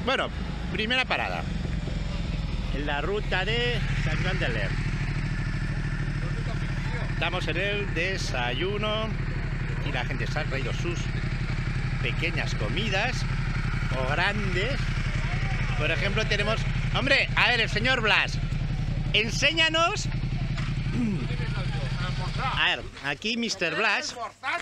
Bueno, primera parada. En la ruta de Sant Joan de Ler. Estamos en el desayuno y la gente se ha traído sus pequeñas comidas o grandes. Por ejemplo, tenemos... Hombre, a ver, el señor Blas, enséñanos... A ver, aquí Mr. Blas,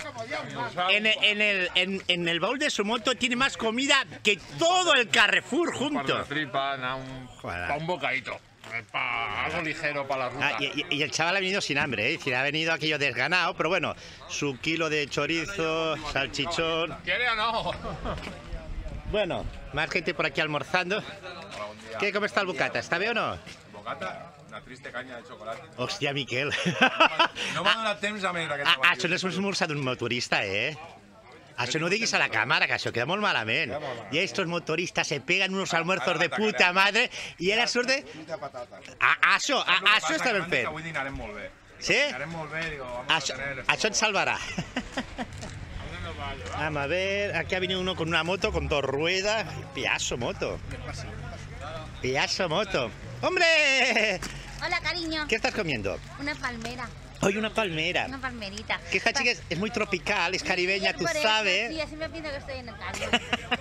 en el baúl de su moto tiene más comida que todo el Carrefour junto. Para tripa, para un bocadito, para algo ligero para la ruta. Y el chaval ha venido sin hambre, ¿eh? Es decir, ha venido aquello desganado, pero bueno, su kilo de chorizo, salchichón... ¿Quiere o no? Bueno, más gente por aquí almorzando. ¿Qué, cómo está el bocata? ¿Está bien o no? Bocata, una triste caña de chocolate. Hòstia, Miquel. No m'ha donat temps a mentre aquest Això no és un esmorzar d'un motorista, ¿eh? Això no ho diguis a la cámara, que això queda molt malament. Y estos motoristas se pegan unos almuerzos de puta madre y era sort de... Això està ben fet. Avui dinarem molt bé. Sí? Dinarem molt bé, digo, vamos a tener... Això ens salvarà. Vamos a ver, aquí ha venido uno con una moto con dos ruedas. Piazo moto. Piazo moto. ¡Hombre! Hola, cariño. ¿Qué estás comiendo? Una palmera. Hoy una palmera. Una palmerita. Que esta chica es muy tropical, es caribeña, tú sabes. Sí, así me pienso que estoy en el Caribe.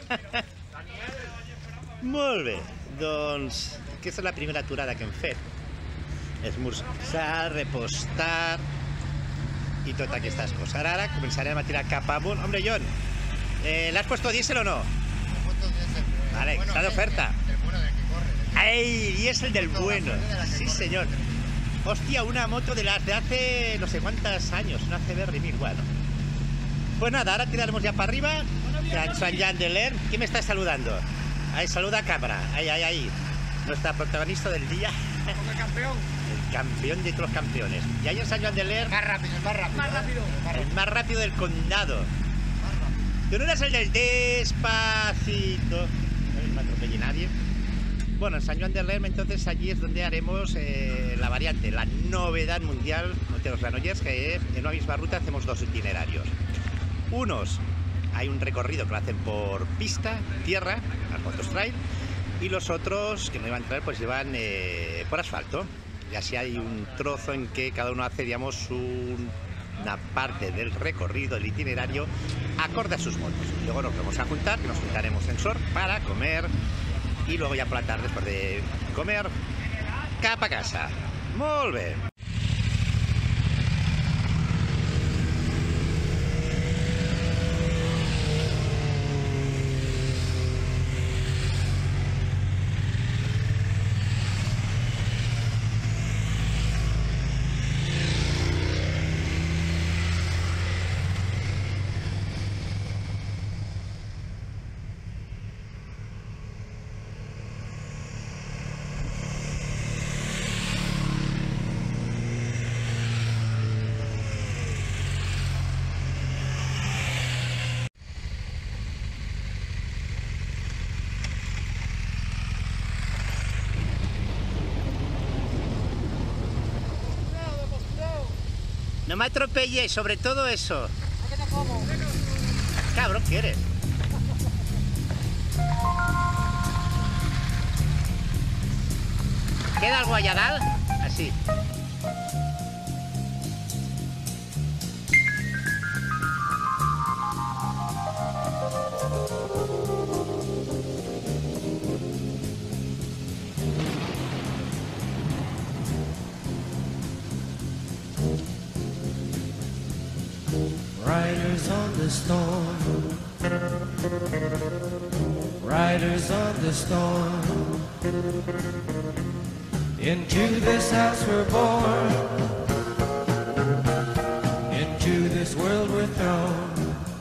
Molt bé, doncs aquesta és la primera aturada que hem fet. Esmorzar, repostar y todas aquestes coses. Ara començarem a tirar cap amunt. Hombre, John, ¿le has puesto diésel o no? He puesto diésel. Vale, Bueno, está de oferta. El bueno del que corre. ¡Ay! Diésel del bueno. Sí, señor. Hostia, una moto de las de hace no sé cuántos años, una CBR 1000, bueno. Pues nada, ahora tiraremos ya para arriba. Sant Joan de Ler. ¿Quién me está saludando? Ahí, saluda a cámara. Ahí, ahí, ahí. Nuestra protagonista del día. El campeón. El campeón de todos los campeones. Y ahí en Sant Joan de Ler. Más rápido, más rápido. Más rápido. El más rápido del condado. Tú no eras el del despacito. No me atropelle nadie. Bueno, en Sant Joan de Ler, entonces allí es donde haremos la variante, la novedad mundial de los Granollers, que en una misma ruta hacemos dos itinerarios. Unos, hay un recorrido que lo hacen por pista, tierra, las motos trail, y los otros, que no iban a entrar, pues llevan por asfalto. Y así hay un trozo en que cada uno hace, digamos, una parte del recorrido, el itinerario, acorde a sus motos. Luego nos vamos a juntar, que nos juntaremos en Sort para comer. Y luego ya por la tarde, después de comer, cap a casa. Molt bé. No me atropelles, sobre todo eso. Cabrón, ¿qué eres? ¿Queda algo allá dal? Así. Riders on the storm, riders on the storm. Into this house we're born, into this world we're thrown.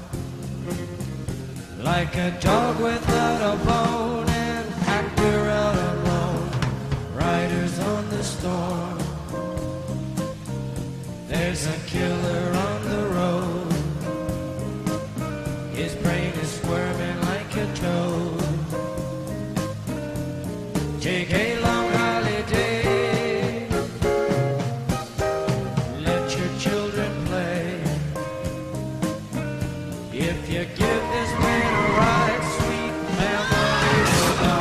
Like a dog without a bone, an actor out alone. Riders on the storm, there's a killer on the road. His brain is squirming like a toad. Take a long holiday, let your children play. If you give this man a ride, sweet memories will die.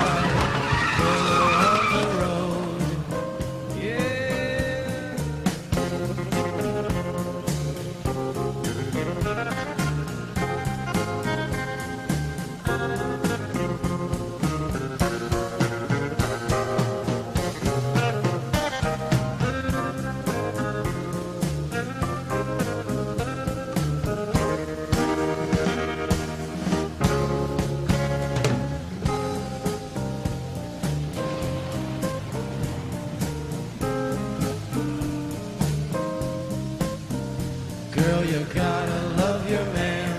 Girl, you gotta love your man.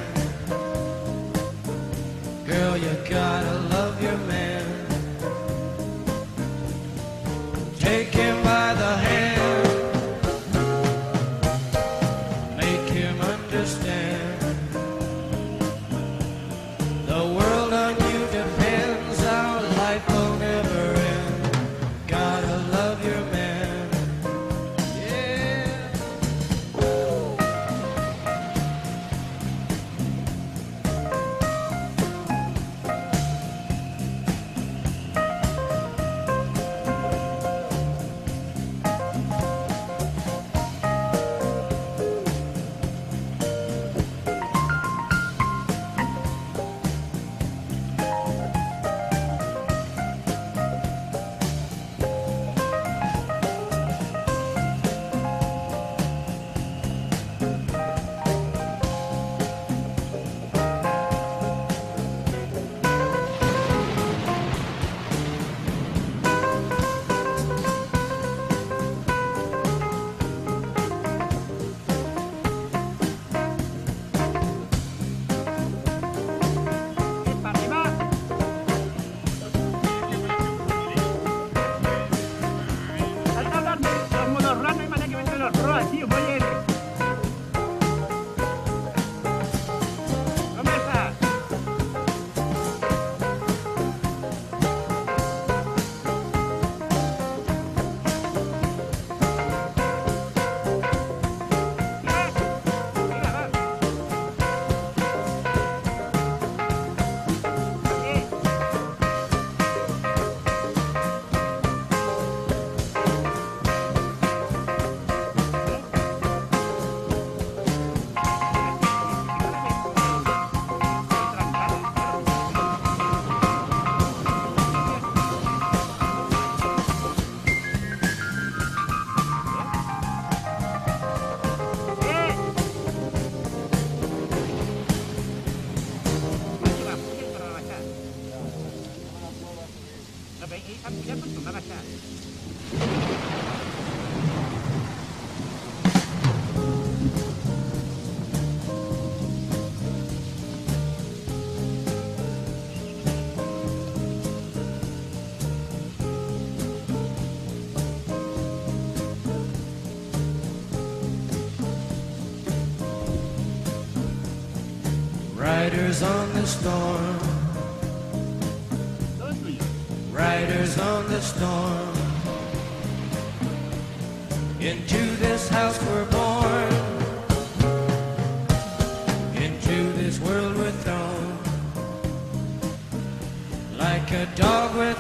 Girl, you gotta love your man. Take him by the hand, make him understand. The world on you depends, our life will never end. Gotta love your man, yeah. Riders on the storm, riders on the storm. Into this house we're born, into this world we're thrown. Like a dog with